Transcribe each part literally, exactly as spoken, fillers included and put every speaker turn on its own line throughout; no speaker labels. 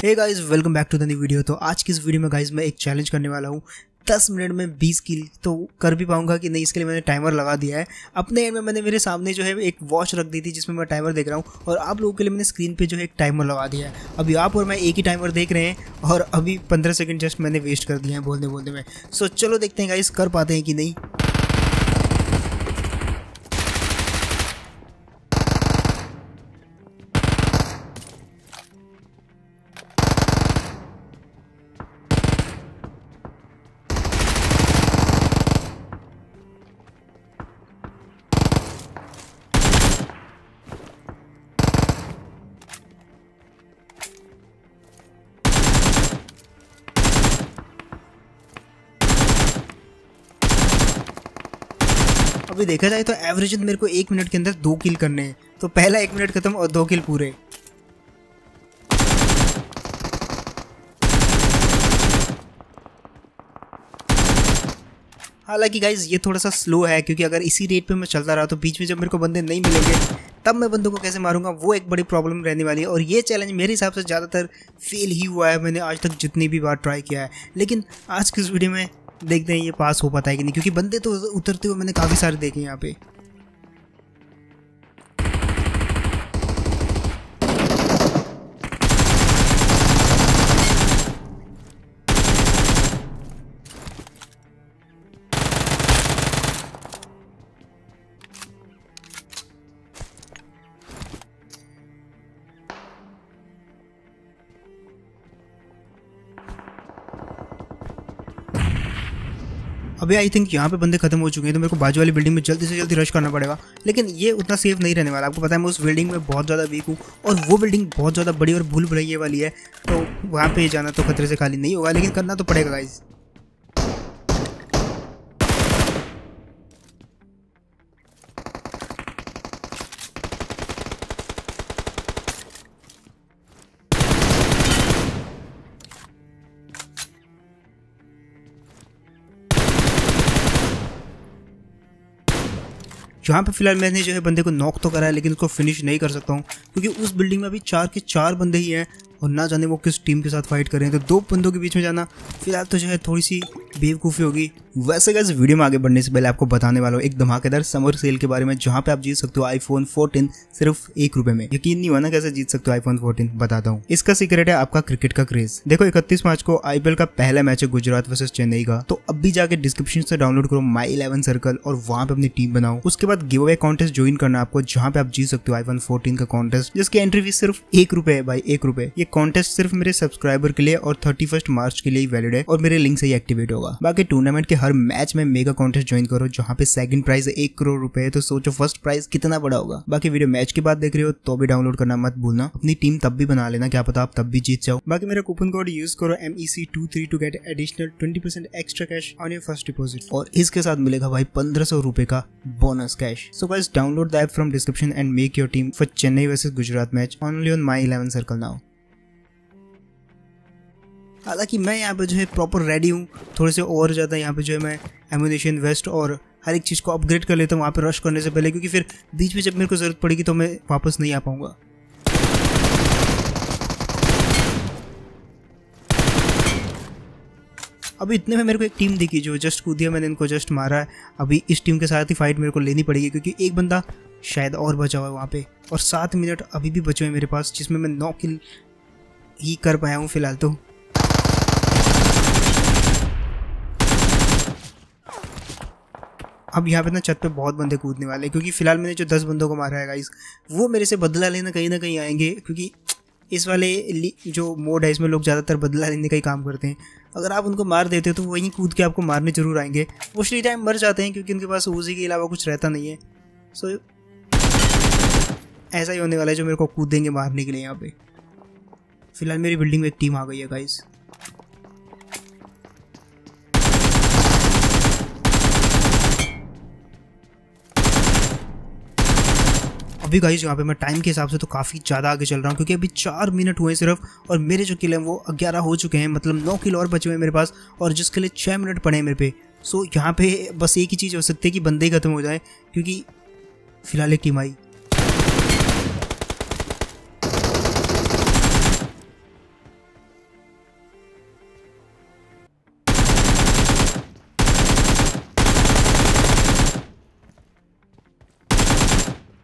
Hey guys, welcome back to the new video. तो आज की इस वीडियो में गाइस मैं एक चैलेंज करने वाला हूँ। दस मिनट में बीस किल तो कर भी पाऊंगा कि नहीं, इसके लिए मैंने टाइमर लगा दिया है। अपने एंड में मैंने मेरे सामने जो है एक वॉच रख दी थी जिसमें मैं टाइमर देख रहा हूँ, और आप लोगों के लिए मैंने स्क्रीन पे जो है एक टाइमर लगा दिया है। अभी आप और मैं एक ही टाइमर देख रहे हैं और अभी पंद्रह सेकंड जस्ट मैंने वेस्ट कर दिए हैं बोलने बोलने में। सो चलो देखते हैं गाइस कर पाते हैं कि नहीं। अभी देखा जाए तो एवरेज मेरे को एक मिनट के अंदर दो किल करने हैं, तो पहला एक मिनट खत्म और दो किल पूरे। हालांकि गाइज ये थोड़ा सा स्लो है, क्योंकि अगर इसी रेट पे मैं चलता रहा तो बीच में जब मेरे को बंदे नहीं मिलेंगे तब मैं बंदों को कैसे मारूंगा, वो एक बड़ी प्रॉब्लम रहने वाली है। और ये चैलेंज मेरे हिसाब से ज़्यादातर फेल ही हुआ है, मैंने आज तक जितनी भी बार ट्राई किया है। लेकिन आज की इस वीडियो में देखते हैं ये पास हो पाता है कि नहीं, क्योंकि बंदे तो उतरते हुए मैंने काफ़ी सारे देखे यहाँ पे। अभी आई थिंक यहाँ पे बंदे खत्म हो चुके हैं, तो मेरे को बाजू वाली बिल्डिंग में जल्दी से जल्दी रश करना पड़ेगा। लेकिन ये उतना सेफ नहीं रहने वाला। आपको पता है मैं उस बिल्डिंग में बहुत ज़्यादा वीक हूँ, और वो बिल्डिंग बहुत ज़्यादा बड़ी और भूल भुलैया वाली है, तो वहाँ पे जाना तो खतरे से खाली नहीं होगा, लेकिन करना तो पड़ेगा गाइस। यहाँ पे फिलहाल मैंने जो है बंदे को नॉक तो करा है, लेकिन उसको फिनिश नहीं कर सकता हूँ, क्योंकि उस बिल्डिंग में अभी चार के चार बंदे ही हैं और ना जाने वो किस टीम के साथ फाइट कर रहे हैं। तो दो बंदों के बीच में जाना फिलहाल तो जो है थोड़ी सी बेवकूफ़ी होगी। वैसे गाइस वीडियो में आगे बढ़ने से पहले आपको बताने वाला हूँ एक धमाकेदार समर सेल के बारे में, जहाँ पे आप जीत सकते हो आईफोन फोर्टीन सिर्फ एक रुपए में। यकीन नहीं हुआ ना कैसे जीत सकते हो आईफोन फोर्टीन, बताता हूँ। इसका सीक्रेट है आपका क्रिकेट का क्रेज। देखो इकतीस मार्च को आईपीएल का पहला मैच है गुजरात वर्सेस चेन्नई का, तो अभी जाके डिस्क्रिप्शन से डाउनलोड करो माई इलेवन सर्कल और वहाँ पे अपनी टीम बनाओ। उसके बाद गिव अवे कॉन्टेस्ट ज्वाइन करना आपको, जहाँ पे आप जीत सकते हो आईफोन फोर्टीन का कॉन्टेस्ट, जिसकी एंट्री फीस सिर्फ एक रुपए है भाई, एक रुपए। ये कॉन्टेस्ट सिर्फ मेरे सब्सक्राइबर के लिए और थर्टी फर्स्ट मार्च के लिए वैलिड है, और मेरे लिंक से ही एक्टिवेट होगा। बाकी टूर्नामेंट के हर मैच में मेगा कॉन्टेस्ट ज्वाइन करो, जहाँ पे सेकंड प्राइज है एक करोड़ रुपए, तो सोचो फर्स्ट प्राइज कितना बड़ा होगा। बाकी वीडियो मैच के बाद देख रहे हो तो भी डाउनलोड करना मत भूलना, अपनी टीम तब भी बना लेना, क्या पता आप तब भी जीत जाओ। बाकी मेरा कूपन कोड यूज करो M E C two three two get additional twenty percent extra cash on your first deposit, और इसके साथ मिलेगा भाई पंद्रह सौ रुपए का bonus cash. So guys download the app from description and make your team for Chennai versus Gujarat match only on My Eleven Circle now. हालांकि मैं यहाँ पे जो है प्रॉपर रेडी हूँ, थोड़े से और ज़्यादा यहाँ पे जो है मैं एमुनेशन वेस्ट और हर एक चीज़ को अपग्रेड कर लेता हूँ वहाँ पे रश करने से पहले, क्योंकि फिर बीच में जब मेरे को ज़रूरत पड़ेगी तो मैं वापस नहीं आ पाऊँगा। अभी इतने में मेरे को एक टीम दिखी जो जस्ट कूदिया, मैंने इनको जस्ट मारा है। अभी इस टीम के साथ ही फाइट मेरे को लेनी पड़ेगी, क्योंकि एक बंदा शायद और बचा हुआ है वहाँ पे, और सात मिनट अभी भी बचे हुए मेरे पास, जिसमें मैं नौ किल ही कर पाया हूँ फिलहाल। तो अब यहाँ पे ना छत पे बहुत बंदे कूदने वाले हैं, क्योंकि फिलहाल मैंने जो दस बंदों को मारा है गाइस, वो मेरे से बदला लेना कहीं ना कहीं आएंगे, क्योंकि इस वाले जो मोड है इसमें लोग ज़्यादातर बदला लेने का ही काम करते हैं। अगर आप उनको मार देते हो तो वहीं कूद के आपको मारने जरूर आएंगे। मोस्टली टाइम मर जाते हैं, क्योंकि उनके पास ऊजी के अलावा कुछ रहता नहीं है। सो ऐसा ही होने वाला है जो मेरे को कूदेंगे मारने के लिए। यहाँ पे फिलहाल मेरी बिल्डिंग में एक टीम आ गई है गाइस। अभी गाइस यहाँ पे मैं टाइम के हिसाब से तो काफ़ी ज़्यादा आगे चल रहा हूँ, क्योंकि अभी चार मिनट हुए सिर्फ, और मेरे जो किल हैं वो ग्यारह हो चुके हैं, मतलब नौ किल और बचे हुए हैं मेरे पास, और जिसके लिए छः मिनट पड़े हैं मेरे पे। सो यहाँ पे बस एक ही चीज़ हो सकती है कि बंदे ही खत्म हो जाए, क्योंकि फिलहाल एक टीम आई।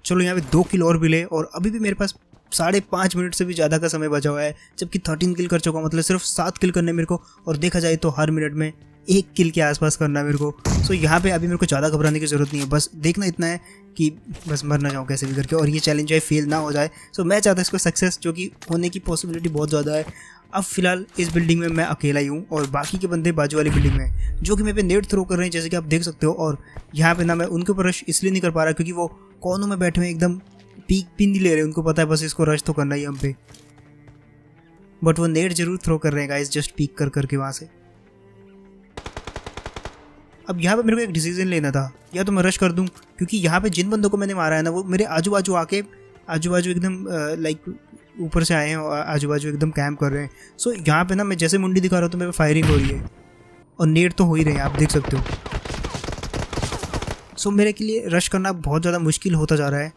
चलो यहाँ पे दो किल और मिले और अभी भी मेरे पास साढ़े पाँच मिनट से भी ज़्यादा का समय बचा हुआ है, जबकि थर्टीन किल कर चुका हूँ। मतलब सिर्फ सात किल करने मेरे को, और देखा जाए तो हर मिनट में एक किल के आसपास करना है मेरे को। सो यहाँ पे अभी मेरे को ज़्यादा घबराने की ज़रूरत नहीं है, बस देखना इतना है कि बस मर ना जाऊँ कैसे भी करके, और ये चैलेंज जो है फेल ना हो जाए। सो मैं चाहता हूँ इसको सक्सेस, जो कि होने की पॉसिबिलिटी बहुत ज़्यादा है। अब फिलहाल इस बिल्डिंग में मैं अकेला ही हूँ और बाकी के बंदे बाजू वाली बिल्डिंग में हैं, जो कि मेरे पे नेट थ्रो कर रहे हैं, जैसे कि आप देख सकते हो। और यहाँ पे ना मैं उनके ऊपर रश इसलिए नहीं कर पा रहा क्योंकि वो कोनों में बैठे हुए एकदम पीक भी नहीं ले रहे, उनको पता है बस इसको रश तो करना ही हम पे, बट वो नेट जरूर थ्रो कर रहे हैं गाइस, जस्ट पीक कर करके वहाँ से। अब यहाँ पे मेरे को एक डिसीजन लेना था, या तो मैं रश कर दूँ, क्योंकि यहाँ पे जिन बंदों को मैंने मारा है ना वो मेरे आजू बाजू आके आजू बाजू एकदम लाइक ऊपर से आए हैं और आजू बाजू एकदम कैंप कर रहे हैं। सो यहाँ पे ना मैं जैसे मुंडी दिखा रहा हूँ तो मेरे पे फायरिंग हो रही है और नेट तो हो ही रहे हैं, आप देख सकते हो। सो मेरे के लिए रश करना बहुत ज़्यादा मुश्किल होता जा रहा है।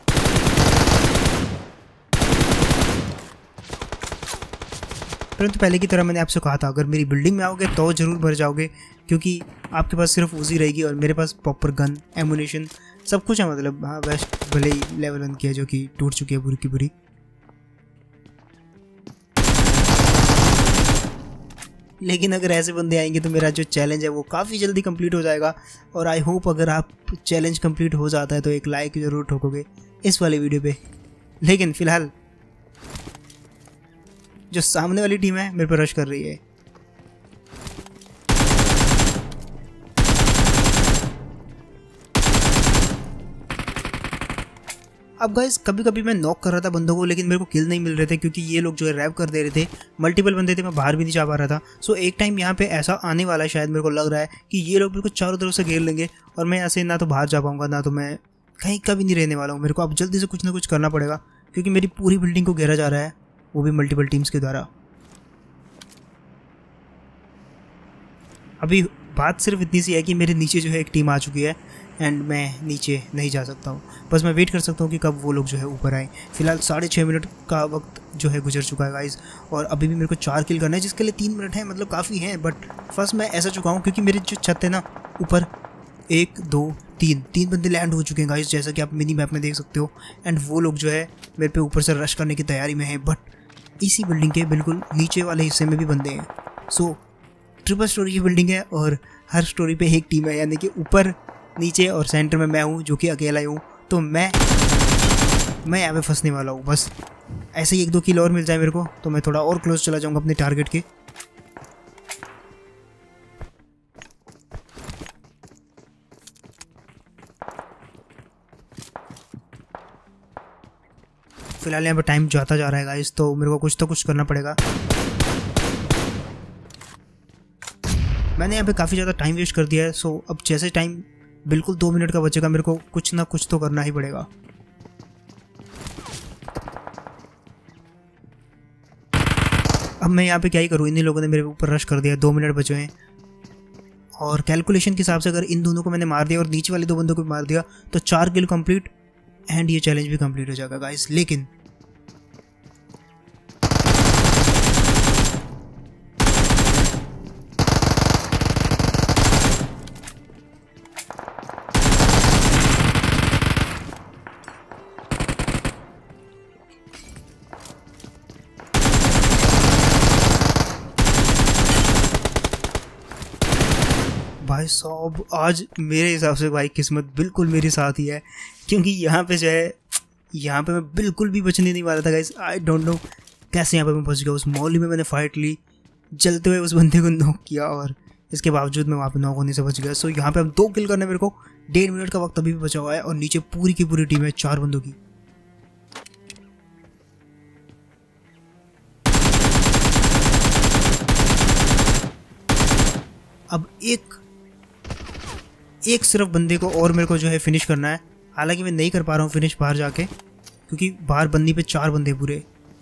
परंतु पहले की तरह मैंने आपसे कहा था, अगर मेरी बिल्डिंग में आओगे तो ज़रूर मर जाओगे, क्योंकि आपके पास सिर्फ उजी रहेगी और मेरे पास प्रॉपर गन, एमुनेशन सब कुछ है। मतलब हाँ, वेस्ट भले ही लेवल वन की है जो कि टूट चुकी है पूरी की पूरी। लेकिन अगर ऐसे बंदे आएंगे तो मेरा जो चैलेंज है वो काफ़ी जल्दी कंप्लीट हो जाएगा। और आई होप अगर आप चैलेंज कंप्लीट हो जाता है तो एक लाइक ज़रूर ठोकोगे इस वाले वीडियो पे। लेकिन फ़िलहाल जो सामने वाली टीम है मेरे पर रश कर रही है। अब गाइस कभी कभी मैं नॉक कर रहा था बंदों को, लेकिन मेरे को किल नहीं मिल रहे थे क्योंकि ये लोग जो है रैप कर दे रहे थे। मल्टीपल बंदे थे, मैं बाहर भी नहीं जा पा रहा था। सो एक टाइम यहाँ पे ऐसा आने वाला है, शायद मेरे को लग रहा है कि ये लोग मेरे को चारों तरफ से घेर लेंगे और मैं ऐसे ना तो बाहर जा पाऊंगा, ना तो मैं कहीं का भी नहीं रहने वाला हूँ। मेरे को अब जल्दी से कुछ ना कुछ करना पड़ेगा क्योंकि मेरी पूरी बिल्डिंग को घेरा जा रहा है, वो भी मल्टीपल टीम्स के द्वारा। अभी बात सिर्फ इतनी सी है कि मेरे नीचे जो है एक टीम आ चुकी है एंड मैं नीचे नहीं जा सकता हूँ, बस मैं वेट कर सकता हूँ कि कब वो लोग जो है ऊपर आए। फिलहाल साढ़े छः मिनट का वक्त जो है गुजर चुका है गाइस, और अभी भी मेरे को चार किल करना है, जिसके लिए तीन मिनट है, मतलब काफ़ी हैं। बट फर्स्ट मैं ऐसा चुका हूँ क्योंकि मेरी जो छत है ना ऊपर, एक दो तीन तीन बंदे लैंड हो चुके हैं गाइस, जैसा कि आप मिनी मैप में देख सकते हो। एंड वो लोग जो है मेरे पे ऊपर से रश करने की तैयारी में है, बट इसी बिल्डिंग के बिल्कुल नीचे वाले हिस्से में भी बंदे हैं। सो ट्रिपल स्टोरी की बिल्डिंग है और हर स्टोरी पे एक टीम है, यानी कि ऊपर, नीचे और सेंटर में मैं हूँ जो कि अकेला ही हूँ। तो मैं मैं यहाँ पे फंसने वाला हूँ। बस ऐसे ही एक दो किल और मिल जाए मेरे को तो मैं थोड़ा और क्लोज चला जाऊँगा अपने टारगेट के। फिलहाल यहाँ पे टाइम जाता जा रहा है गाइस, तो मेरे को कुछ तो कुछ करना पड़ेगा। मैंने यहाँ पे काफ़ी ज़्यादा टाइम वेस्ट कर दिया है। सो अब जैसे टाइम बिल्कुल दो मिनट का बचेगा, मेरे को कुछ ना कुछ तो करना ही पड़ेगा। अब मैं यहाँ पे क्या ही करूँ, इन्हीं लोगों ने मेरे ऊपर रश कर दिया, दो मिनट बचे हैं और कैलकुलेशन के हिसाब से अगर इन दोनों को मैंने मार दिया और नीचे वाले दो बंदों को भी मार दिया तो चार किल कंप्लीट एंड ये चैलेंज भी कंप्लीट हो जाएगा गाइस। लेकिन भाई साहब आज मेरे हिसाब से भाई किस्मत बिल्कुल मेरे साथ ही है, क्योंकि यहाँ पे जो है यहाँ पे मैं बिल्कुल भी बचने नहीं वाला था गाइस। आई डोंट नो कैसे यहाँ पे मैं बच गया। उस मॉली में मैंने फाइट ली, जलते हुए उस बंदे को नॉक किया और इसके बावजूद मैं वहाँ पे नॉक होने से बच गया। सो यहाँ पे अब दो किल करने मेरे को, डेढ़ मिनट का वक्त अभी भी बचा हुआ है और नीचे पूरी की पूरी टीम है चार बंदों की। अब एक एक सिर्फ बंदे को और मेरे को जो है फिनिश करना है। हालांकि मैं नहीं कर पा रहा हूँ फिनिश बाहर जाके, क्योंकि बाहर बंदी पे चार बंदे पूरे।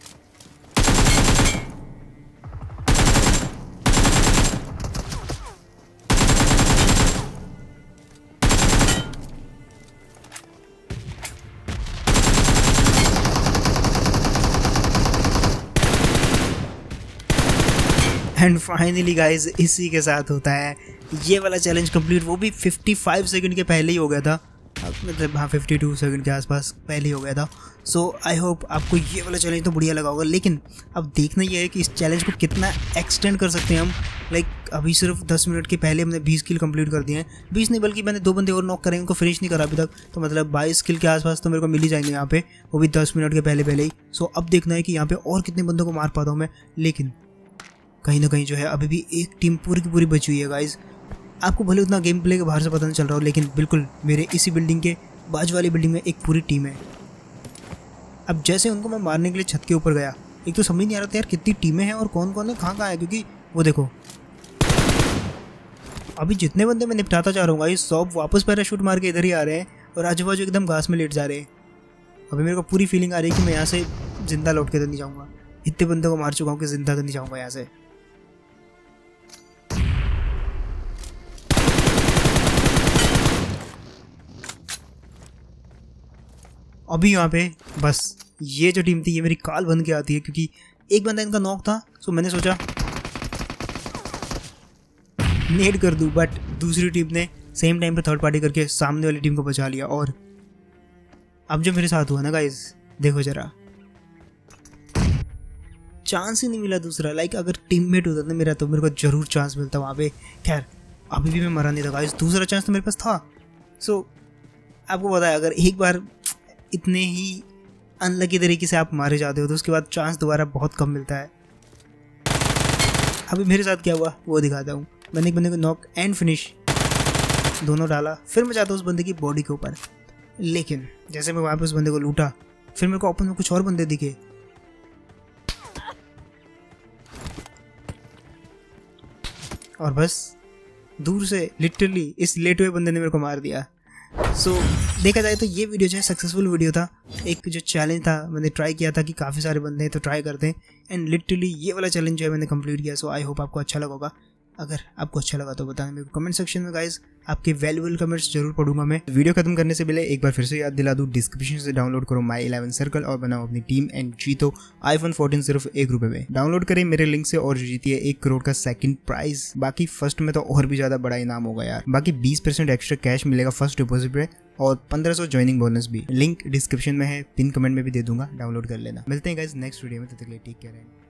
एंड फाइनली गाइज इसी के साथ होता है ये वाला चैलेंज कंप्लीट, वो भी पचपन सेकंड के पहले ही हो गया था। अब मतलब हाँ फिफ्टी टू सेकंड के आसपास पहले ही हो गया था। सो आई होप आपको ये वाला चैलेंज तो बढ़िया लगा होगा, लेकिन अब देखना ये है कि इस चैलेंज को कितना एक्सटेंड कर सकते हैं हम। लाइक अभी सिर्फ दस मिनट के पहले हमने बीस किल कंप्लीट कर दिए हैं, बीस नहीं बल्कि मैंने दो बंदे और नॉक करे, उनको फिनिश नहीं करा अभी तक, तो मतलब बाईस किल के आसपास तो मेरे को मिल ही जाएंगे यहाँ पे, वो भी दस मिनट के पहले पहले ही। सो अब देखना है कि यहाँ पे और कितने बंदों को मार पाता हूँ मैं, लेकिन कहीं ना कहीं जो है अभी भी एक टीम पूरी की पूरी बची हुई है गाइज। आपको भले उतना गेम प्ले के बाहर से पता नहीं चल रहा हो, लेकिन बिल्कुल मेरे इसी बिल्डिंग के बाजू वाली बिल्डिंग में एक पूरी टीम है। अब जैसे उनको मैं मारने के लिए छत के ऊपर गया, एक तो समझ नहीं आ रहा था यार कितनी टीमें हैं और कौन कौन है कहाँ कहाँ है, क्योंकि वो देखो अभी जितने बंदे मैं निपटाता जा रहा हूँ गाइस सब वापस पैराशूट मार के इधर ही आ रहे हैं और आजू बाजू एकदम घास में लेट जा रहे हैं। अभी मेरे को पूरी फीलिंग आ रही है कि मैं यहाँ से जिंदा लौट के तो नहीं जाऊँगा, इतने बंदों को मार चुका हूँ कि जिंदा तो नहीं जाऊँगा यहाँ से। अभी यहाँ पे बस ये जो टीम थी ये मेरी काल बन के आती है, क्योंकि एक बंदा इनका नॉक था, सो मैंने सोचा नेड कर दूं, बट दूसरी टीम ने सेम टाइम पे थर्ड पार्टी करके सामने वाली टीम को बचा लिया। और अब जो मेरे साथ हुआ ना गाइस, देखो जरा चांस ही नहीं मिला दूसरा। लाइक अगर टीममेट होता ना मेरा तो मेरे को जरूर चांस मिलता वहाँ पे। खैर अभी भी मैं मरा नहीं था गाइस, दूसरा चांस तो मेरे पास था। सो आपको पता है अगर एक बार इतने ही अनलकी तरीके से आप मारे जाते हो तो उसके बाद चांस दोबारा बहुत कम मिलता है। अभी मेरे साथ क्या हुआ वो दिखाता हूँ। मैंने एक बंदे को नॉक एंड फिनिश दोनों डाला, फिर मैं जाता हूँ उस बंदे की बॉडी के ऊपर, लेकिन जैसे मैं वहाँ पे उस बंदे को लूटा फिर मेरे को ओपन में कुछ और बंदे दिखे। और बस दूर से लिटरली इस लेटे हुए बंदे ने मेरे को मार दिया। सो so, देखा जाए तो ये वीडियो जो है सक्सेसफुल वीडियो था। एक जो चैलेंज था मैंने ट्राई किया था कि काफ़ी सारे बंदे हैं तो ट्राई करते हैं, एंड लिटरली ये वाला चैलेंज जो है मैंने कंप्लीट किया। सो आई होप आपको अच्छा लगा होगा। अगर आपको अच्छा लगा तो बताना मेरे को कमेंट सेक्शन में गाइज, आपके वैल्यूएबल कमेंट्स जरूर पढ़ूंगा मैं। वीडियो खत्म करने से पहले एक बार फिर से याद दिला दूं, डिस्क्रिप्शन से डाउनलोड करो माई इलेवन सर्कल और बनाओ अपनी टीम एंड जीतो आईफोन फोर्टीन सिर्फ एक रुपए में। डाउनलोड करें मेरे लिंक से और जीतिए एक करोड़ का सेकंड प्राइज। बाकी फर्स्ट में तो और भी ज्यादा बड़ा इनाम होगा यार। बाकी बीस परसेंट एक्स्ट्रा कैश मिलेगा फर्स्ट डिपॉजिट पे और पंद्रह सौ ज्वाइनिंग बोनस भी। लिंक डिस्क्रिप्शन में है, पिन कमेंट में भी दे दूंगा, डाउनलोड कर लेना। मिलते हैं गाइज नेक्स्ट वीडियो में, तब तक के लिए टेक केयर।